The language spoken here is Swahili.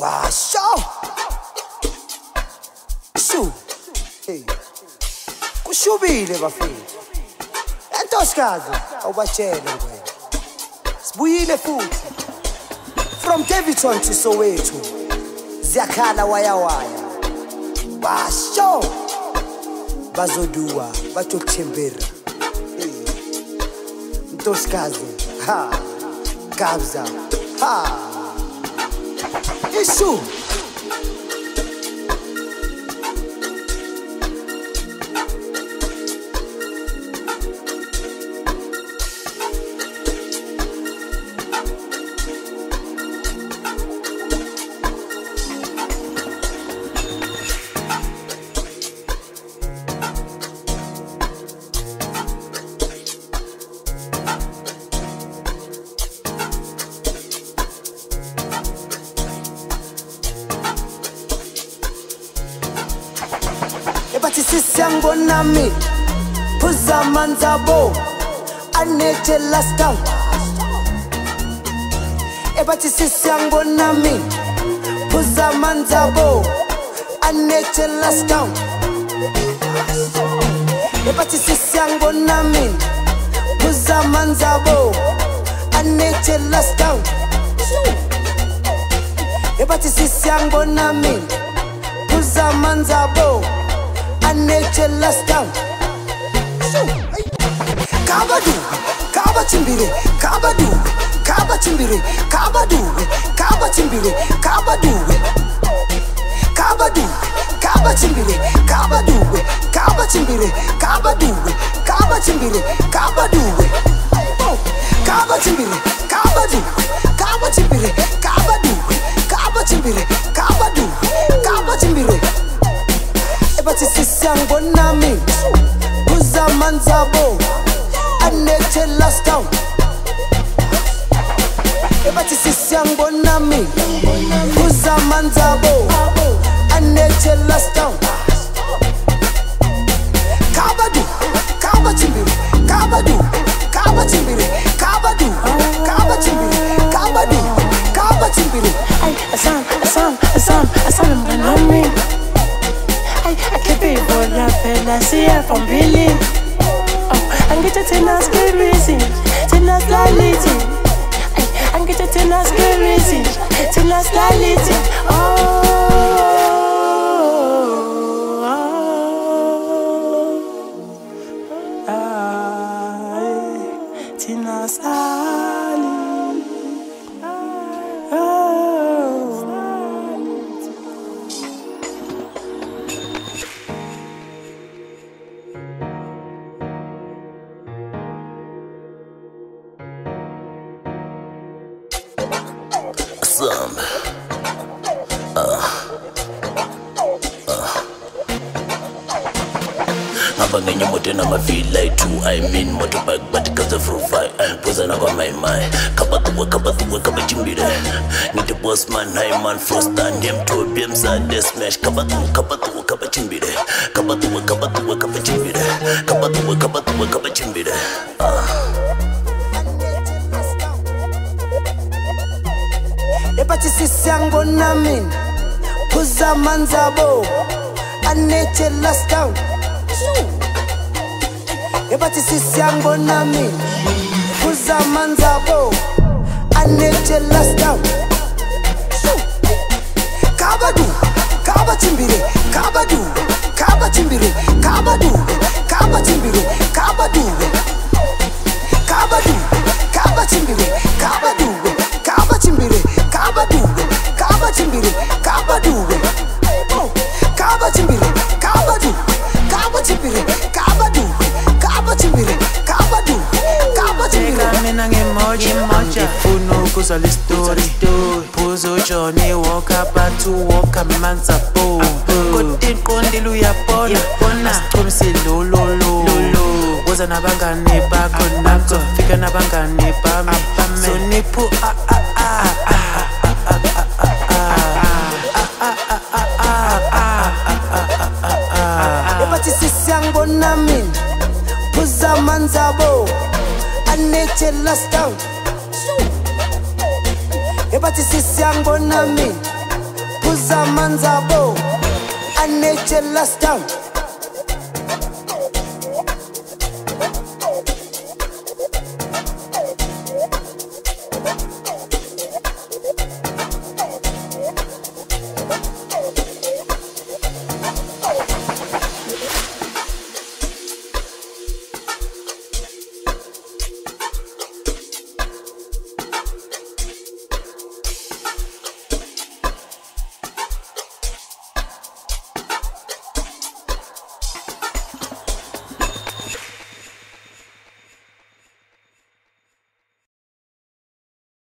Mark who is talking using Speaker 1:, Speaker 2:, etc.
Speaker 1: Basho Shu Hey Kushubile bafethu Entosikazi awubatshele ngwena Sibuyile futhi From Davidson to Soweto Ziyakhala waya Basho Bazodua batokuthembera Ntosikazi ha Kabza ha Isu Sisyango nami Phuza manzabo Aneche last down Ebathi sisyango nami Phuza manzabo Aneche last down Ebathi sisyango nami Phuza manzabo Aneche last down Ebathi sisyango nami Phuza manzabo Nature last down Kabadu Kaba chimbire Kabadu Kaba chimbire Kabadu Kaba chimbire Kabadu Kabadu Kaba chimbire Kabadu Kaba chimbire Kabadu Kaba chimbire Kabadu Kaba chimbire Kabadu Kaba chimbire Kabadu Kaba chimbire Kabadu Kaba chimbire Ebathi sisyango nami Phuza manzabo Aneche last down Ebathi sisyango nami Phuza manzabo Aneche last down Kabadu Kaba chimbire Kabadu Kaba chimbire Kabadu Kaba chimbire Kabadu Kaba chimbire
Speaker 2: Asam mganami I keep it for la pena, see her from Billy. Oh, I'm getting to scary, Tina Slality. I'm getting to scary, Tina Slality. Tina Slality.
Speaker 3: Abangenye moto na ma feel like two I mean motorbike but cause of profile Poza na kwa my kaba chimbire Need the boss man, high man, frost and them to BM sad death smash Kaba chimbire Kaba chimbire Kaba chimbire
Speaker 1: Ebathi sisyango nami Phuza manzabo Aneche last down Ebathi sisyango nami Phuza manzabo Aneche last down Kabadu Kaba chimbire Kabadu Kaba chimbire Kabadu Kaba chimbire Kabadu Kabadu Kaba chimbire Kabadu Kaba chimbire Kabadu Kaba chimbire Kabadu Kaba chimbire Kabadu Kaba chimbire Kabadu Kaba chimbire Kabadu Kaba chimbire
Speaker 2: Mina ngemoji Ndifuna ukuzwa story Phuzo Johnny Walker Bantu Walker manzabo Kodwa iqondile uyabona Asichumisi lo Woza nabangani bakho nakho Fika nabangani bami Soniphu
Speaker 1: Ebathi sisyango nami Phuza manzabo Aneche last down Ebathi sisyango nami Puza manzabo Aneche last time